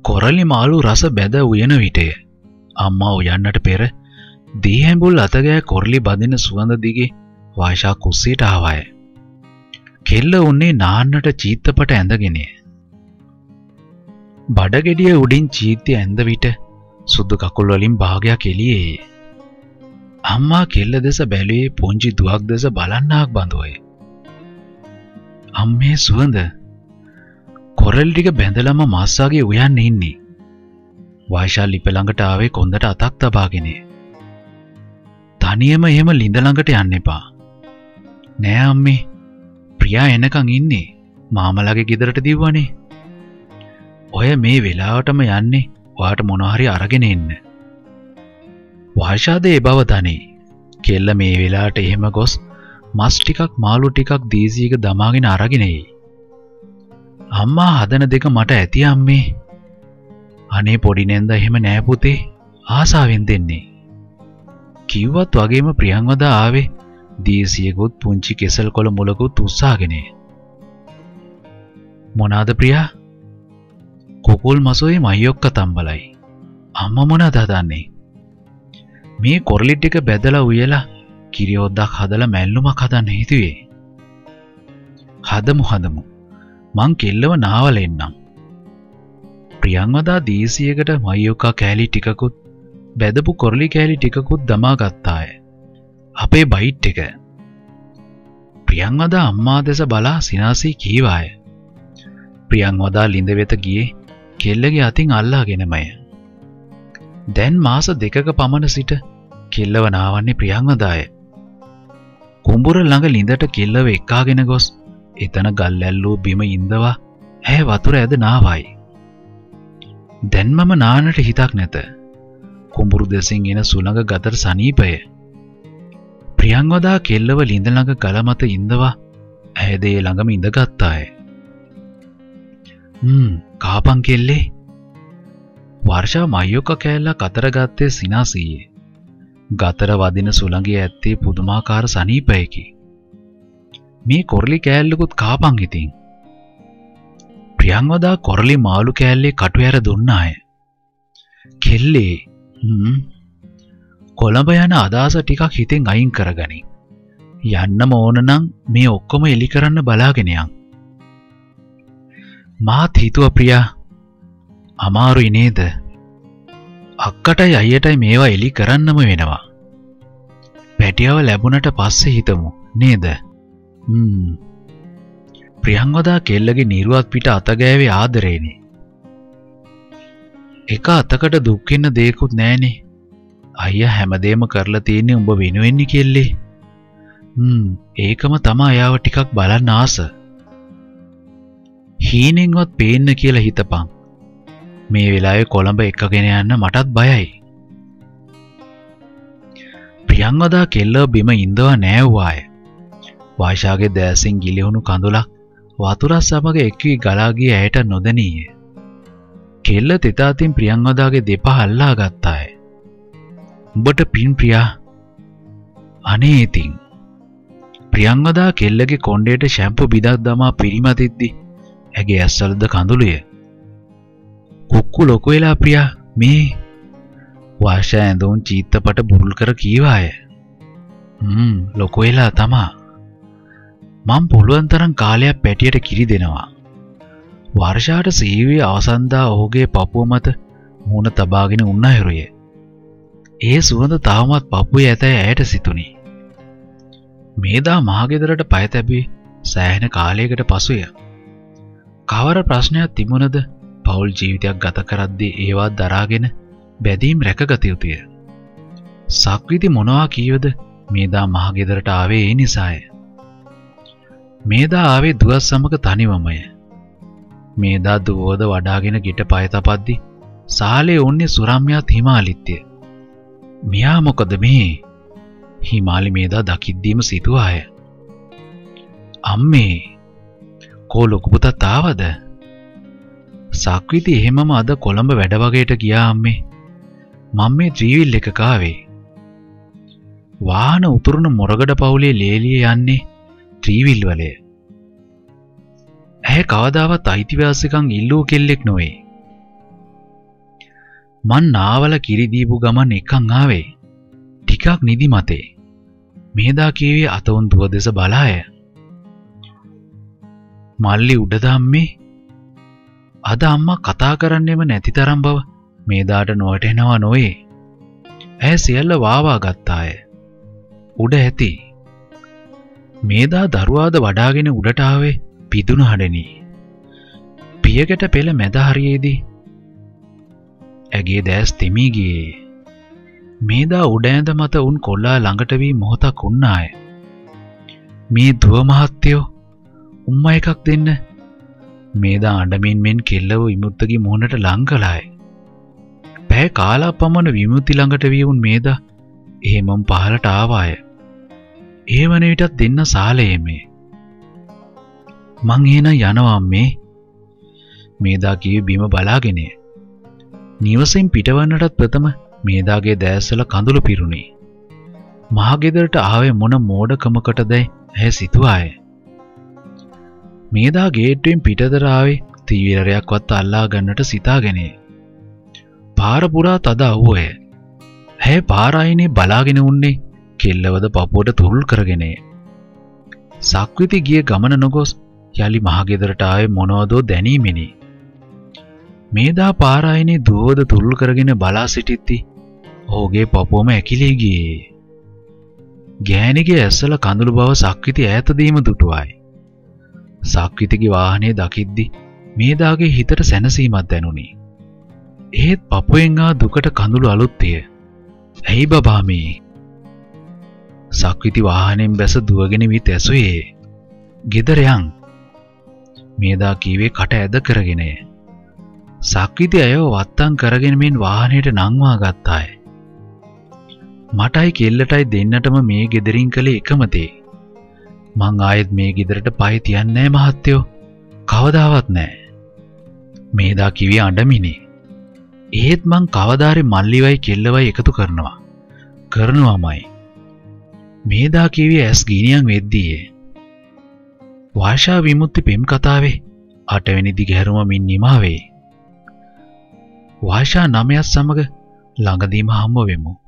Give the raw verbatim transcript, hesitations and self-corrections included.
කොරලි මාළු රස බැද උයන විටය. අම්මා උයන්නට පෙර දී හැඹුල් අතගෑ කොරලි බදින සුවඳ දිගේ වායිෂා කුස්සියට ආවාය. කෙල්ල උන්නේ නාන්නට චීත්තපට ඇඳගෙනය. බඩගෙඩිය උඩින් චීත්‍ය ඇඳ විට සුදු කකුල් වලින් භාගයක් එළියේ. අම්මා කෙල්ල දෙස බැලුවේ පුංචි දුවක් දෙස බලන්නාක් බඳුවය. අම්මේ සුවඳ කොරල් ටික බැඳලම මාස්සාගේ උයන්න ඉන්නේ. වායිෂා ලිප ළඟට ආවේ කොන්දට අතක් තබාගෙන. තනියම එහෙම ලිඳ ළඟට යන්න එපා. නෑ අම්මේ. ප්‍රියා එනකන් ඉන්නේ. මාමලාගේ ගෙදරට දිව්වනේ. ඔය මේ වෙලාවටම යන්නේ ඔයාට මොනවා හරි අරගෙන එන්න. වායිෂාද ඒ බව දනී. කෙල්ල මේ වෙලාවට එහෙම ගොස් මස් ටිකක් මාළු ටිකක් දීසියක දමාගෙන අරගෙන එයි. අම්මා හදන දෙක මට ඇති අම්මේ. අනේ පොඩි නෙන්ද එහෙම නෑ පුතේ. ආසාවෙන් දෙන්නේ. කිව්වත් වගේම ප්‍රියංවදා ආවේ දීසියකුත් පුංචි කෙසල් කොළ මුලකුත් උස්සාගෙන. මොනාද ප්‍රියා? කුකුල් මසොයි මයියොක්ක තම්බලයි. අම්මා මොනවද හදන්නේ? මේ කොරලි ටික බැදලා උයලා කිරි හොද්දක් හදලා මැල්ලුමක් හදන්න හිතුවේ. හදමු හදමු. මං කෙල්ලව නාවල එන්නම්. ප්‍රියංවදා දීසියකට මයියොක්කා කෑලි ටිකකුත් බැදපු කොරලි කෑලි ටිකකුත් දමා ගත්තාය. අපේ බයිට් එක. ප්‍රියංවදා අම්මා දෙස බලා සිනාසී කීවාය. ප්‍රියංවදා ලිඳ වෙත ගියේ කෙල්ලගේ අතින් අල්ලාගෙනමය. දැන් මාස දෙකක පමණ සිට කෙල්ලව නාවන්නේ ප්‍රියංවදාය. කුඹුර ළඟ ලිඳට කෙල්ලව එක්කාගෙන ගොස් එතන ගල් ඇල්ලූ බිම ඉඳවා ඇය වතුර ඇද නාවයි. දැන් මම නානට හිතක් නැත. කුඹුරු දෙසින් එන සුළඟ ගතට සනීපය. ප්‍රියංවදා කෙල්ලව ලිඳ ළඟ ගල මත ඉඳවා ඇයද ඒ ළඟම ඉඳගත්තාය. හ්ම් කාපන් කෙල්ලේ. වර්ෂා මයියොක්ක කෑල්ලක් අතර ගත්තේ සිනාසීයේ. ගතර වදින සුළඟේ ඇත්තේ පුදුමාකාර සනීපයකි. මේ කොරලි කෑල්ලකුත් කාපන් ඉතින්. ප්‍රියංවදා කොරලි මාළු කෑල්ලේ කටු ඇර දුන්නාය. කෙල්ලේ හ්ම් කොළඹ යන අදහස ටිකක් හිතෙන් අයින් කරගනි. යන්නම ඕන නම් මේ ඔක්කොම එලි කරන්න බලාගෙන යන්. මාත් හිතුව ප්‍රියා අමාරුයි නේද? අක්කටයි අයියටයි මේවා එලි කරන්නම වෙනවා. පැටියව ලැබුණට පස්සේ හිතමු නේද? හ්ම්. ප්‍රියංවදා කෙල්ලගේ නිරුවත් පිට අත ගෑවේ ආදරේනේ. එක අතකට දුක් වෙන්න දෙයක්වත් නැහනේ. අයියා හැමදේම කරලා තියෙන්නේ උඹ වෙනුවෙන්නේ කෙල්ලේ. හ්ම් ඒකම තමයි යාව ටිකක් බලන්න ආස. හීනෙන්වත් පේන්න කියලා හිතපන්. මේ වෙලාවේ කොළඹ එක්කගෙන යන්න මටත් බයයි. ප්‍රියංවදා කෙල්ලව බිම ඉඳවා නෑවුවාය. වායිෂාගේ දැසින් ගිලිහුණු කඳුලක් වතුර සමග එක්වී ගලා ගිය ඇයට නොදැනීය. කෙල්ල තෙතාතින් ප්‍රියංවදාගේ දෙපා අල්ලා ගත්තාය. උඹට පින් ප්‍රියා. අනේ ඉතින් ප්‍රියංවදා කෙල්ලගේ කොණ්ඩේට ෂැම්පු බිදක් දමා පිරිමතිද්දි ඇගේ ඇස්වලද කඳුළුය. කුක්කු ලොකු වෙලා ප්‍රියා මේ. වාෂා ඇඳුම් චීත්තපට බුරුල් කර කීවාය. හ්ම් ලොකු වෙලා තමා. මම පුළුවන් තරම් කාලයක් පැටියට කිරි දෙනවා. වර්ෂාට සීවේ අවසන්දා ඔහුගේ පපුව මත මූණ තබාගෙන උන්න හිරුය. ඒ සුවඳ තාමත් පපුවේ ඇතයි ඇයට සිතුනි. මේදා මහගෙදරට පය තැබී සෑහෙන කාලයකට පසුය. කවර ප්‍රශ්නයක් තිබුණද පෞල් ජීවිතයක් ගත කරද්දී ඒවා දරාගෙන බැදීම් රැකගත යුතුය. සක්විති මොනවා කීවද මේදා මහගෙදරට ආවේ ඒ නිසාය. මේදා ආවේ දුවත් සමග තනිවමය. මේදා දුවෝද වඩාගෙන ගිට පය තපද්දි සාලේ උන්නේ සුරම්‍යාත් හිමාලිත්‍ය. මෙයා මොකද මේ? හිමාලි මේදා දකිද්දීම සිතුවාය. අම්මේ කෝ ලොකු පුතත් ආවද? සක්විති එහෙමම අද කොළඹ වැඩ වගේට ගියා අම්මේ. මම මේ ත්‍රිවිල් එක කාවේ. වාහන උතුරුන මොරගඩ පවුලේ ලේලිය යන්නේ ත්‍රිවිල් වලය. ඇය කවදාවත් අයිතිවාසිකම් ඉල්ලූ කෙල්ලෙක් නොවේ. මන් නාවල කිරි දීපු ගමන් එකන් ආවේ. ටිකක් නිදි මතේ. මේදා කීවේ අතොන්තුව දෙස බලාය. මල්ලි උඩ දාම්මේ. අද අම්මා කතා කරන්නෙම නැති තරම් බව මේදාට නොවැටෙනවා නොවේ. ඇය සියල්ල වාවා ගත්තාය. උඩ ඇති. මේදා දරුවාද වඩාගෙන උඩට ආවේ පිදුණු හඬෙනි. පියකට පෙළ මැද හරියේදී ඇගේ දැස් තෙමී ගියේ. මේදා උඩ ඇඳ මත උන් කොල්ලා ළඟට වී මොහොතක් උන්නාය. මේ දුව මහත්තයෝ උම්මා එකක් දෙන්න. මේදා අඬමින් මෙන් කෙල්ලව විමුක්තගේ මුහුණට ලං කළාය. පැය කාලක් පමණ විමුක්ති ළඟට වී උන් මේදා එහෙමම පහලට ආවාය. ඒ වන විටත් දෙන්න සාලයේමේ. මං එහෙනම් යනවා අම්මේ. මේදා කිව්වේ බිම බලාගෙන. නිවසෙන් පිටවන්නටත් ප්‍රථම මේදාගේ දැස්වල කඳුළු පිරුණි. මහ ගෙදරට ආවේ මොන මෝඩකමකටදයි ඇය සිතුවාය. මේදා ගේට්ටුවෙන් පිටතට ආවේ තීවීරයක්වත් අල්ලා ගන්නට සිතාගෙන. පාර පුරා තද අවුවය. ඇය පාර අයිනේ බලාගෙන උන්නේ කෙල්ලවද පපුවට තුරුල් කරගෙන. සක්විති ගිය ගමන නොගොස් යලි මහ ගෙදරට ආවේ මොනවදෝ දැනීමෙනි. මේදා පාර අයිනේ දුවවද තුරුල් කරගෙන බලා සිටිද්දී ඔහුගේ පපුවම ඇකිලී ගියේ. ගෑණිගේ ඇස්වල කඳුළු බව සක්විති ඈතදීම දුටුවායි. සක්විතිගේ වාහනේ දකිද්දි මේදාගේ හිතට සැනසීමක් දැනුනි. ඒත් පපුවෙන් ආ දුකට කඳුළු අලුත්ය. ඇයි බබා මේ? සක්විති වාහනෙන් බැස දුවගෙන විත් ඇසුවේ. ගෙදර යන්. මේදා කීවේ කට ඇද කරගෙන. සක්විති අයව වත්තම් කරගෙන මෙන් වාහනයට නංවා ගත්තාය. මටයි කෙල්ලටයි දෙන්නටම මේ ගෙදරින් කළේ එකම දේ. මං ආයෙත් මේ ගෙදරට පය තියන්නේ නැහැ මහත්තයෝ. කවදාවත් නැහැ. මේදා කිව්වේ අඬමිනේ. ඒත් මං කවදාරි මල්ලිවයි කෙල්ලවයි එකතු කරනවා. කරනවාමයි. මේදා කිව්වේ ඇස් ගිනියන් වෙද්දී. වාෂා විමුක්ති පෙම් කතාවේ අටවෙනි දිගහැරුම මින් නිමාවේ. වාෂා නමයත් සමග ළඟදීම හම්බ වෙමු.